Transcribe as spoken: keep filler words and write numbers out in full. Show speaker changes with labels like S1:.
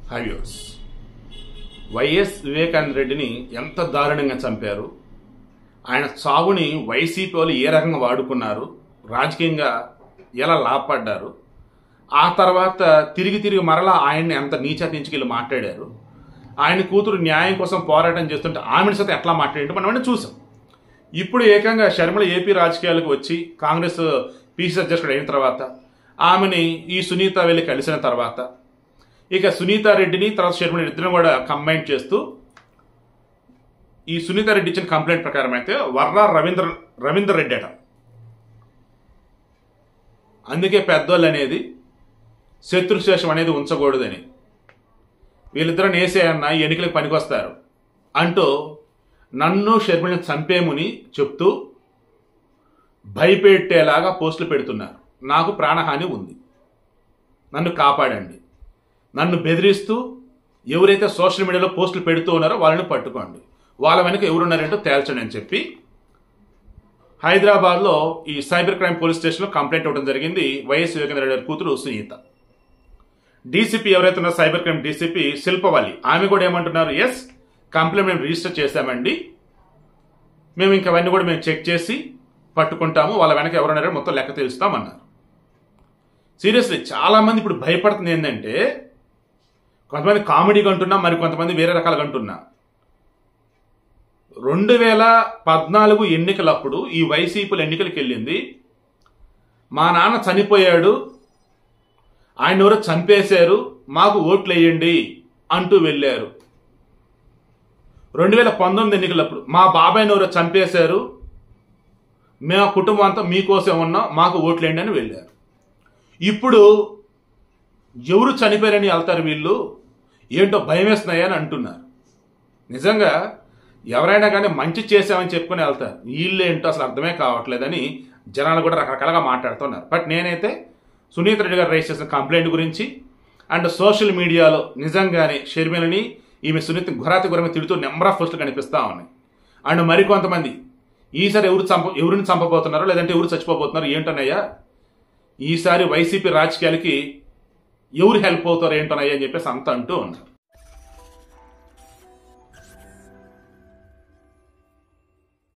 S1: హైవ్యూర్స్ YS Vivekananda రెడ్డిని ఎంత దారుణంగా చంపారు, ఆయన చావుని వైసీపీ వాళ్ళు ఏ రకంగా వాడుకున్నారు, రాజకీయంగా ఎలా లాభపడ్డారు, ఆ తర్వాత తిరిగి తిరిగి మరలా ఆయన్ని ఎంత నీచ నీచుకెళ్ళి మాట్లాడారు, ఆయన కూతురు న్యాయం కోసం పోరాటం చేస్తుంటే ఆమెను సైతం ఎట్లా మాట్లాడింటే మనం అన్నీ చూసాం. ఇప్పుడు ఏకంగా షర్మిల ఏపీ రాజకీయాలకు వచ్చి కాంగ్రెస్ పీసీ అధ్యక్షుడు అయిన తర్వాత ఆమెని ఈ సునీత వెళ్ళి కలిసిన తర్వాత ఇక సునీత రెడ్డిని తర్వాత షర్మిల ఇద్దరిని కూడా కంబైన్ చేస్తూ ఈ సునీత రెడ్డి ఇచ్చిన కంప్లైంట్ ప్రకారం అయితే వర్రా రవీంద్ర రవీంద్ర రెడ్డి అట. అందుకే పెద్దోళ్ళు అనేది శత్రుశేషం అనేది ఉంచకూడదని, వీళ్ళిద్దరిని వేసేయన్న ఈ ఎన్నికలకు పనికొస్తారు అంటూ నన్ను షర్మిలను చంపేముని చెప్తూ భయపెట్టేలాగా పోస్టులు పెడుతున్నారు. నాకు ప్రాణహాని ఉంది, నన్ను కాపాడండి, నన్ను బెదిరిస్తూ ఎవరైతే సోషల్ మీడియాలో పోస్టులు పెడుతూ ఉన్నారో వాళ్ళని పట్టుకోండి, వాళ్ళ వెనక ఎవరున్నారేంటో తేల్చండి అని చెప్పి హైదరాబాద్లో ఈ సైబర్ క్రైమ్ పోలీస్ స్టేషన్లో కంప్లైంట్ ఇవ్వడం జరిగింది. వైఎస్ వివేకానంద రెడ్డి కూతురు సునీత. డీసీపీ ఎవరైతే ఉన్నారో సైబర్ క్రైమ్ డీసీపీ శిల్పవల్లి, ఆమె కూడా ఏమంటున్నారు, ఎస్ కంప్లైంట్ మేము రిజిస్టర్ చేశామండి, మేము ఇంకా అవన్నీ కూడా మేము చెక్ చేసి పట్టుకుంటాము, వాళ్ళ వెనక ఎవరున్నారో మొత్తం లెక్క తెలుస్తామన్నారు. సీరియస్లీ చాలామంది ఇప్పుడు భయపడుతుంది ఏంటంటే, కొంతమంది కామెడీగా అంటున్నా, మరి కొంతమంది వేరే రకాలుగా అంటున్నా. రెండు వేల పద్నాలుగు ఎన్నికలప్పుడు ఈ వైసీపీలు ఎన్నికలకు వెళ్ళింది, మా నాన్న చనిపోయాడు, ఆయన ఎవరో చంపేశారు, మాకు ఓట్లు వేయండి అంటూ వెళ్ళారు. రెండు వేల పంతొమ్మిది ఎన్నికలప్పుడు మా బాబాయ్ని ఎవరో చంపేశారు, మేము కుటుంబం అంతా మీకోసం ఉన్నాం, మాకు ఓట్లు వేయండి అని వెళ్ళారు. ఇప్పుడు ఎవరు చనిపోయారని వెళ్తారు వీళ్ళు, ఏంటో భయం వేస్తున్నాయి అని అంటున్నారు. నిజంగా ఎవరైనా కానీ మంచి చేసామని చెప్పుకుని వెళ్తారు, వీళ్ళు ఏంటో అసలు అర్థమే కావట్లేదని జనాలు కూడా రకరకాలుగా మాట్లాడుతున్నారు. బట్ నేనైతే సునీత రెడ్డి గారు రైజ్ చేసిన కంప్లైంట్ గురించి అండ్ సోషల్ మీడియాలో నిజంగానే షర్మిలని ఈమె సునీత ఘోరాతి ఘోరంగా తిడుతూ నెంబర్ ఆఫ్ పోస్టులు కనిపిస్తూ ఉన్నాయి. అండ్ మరికొంతమంది ఈసారి ఎవరు చంప ఎవరిని చంపబోతున్నారో లేదంటే ఎవరు చచ్చిపోబోతున్నారో ఏంటోనయ్యా, ఈసారి వైసీపీ రాజకీయాలకి ఎవరు హెల్ప్ అవుతారో ఏంటోనయ్యా అని చెప్పేసి అంత అంటూ ఉన్నారు.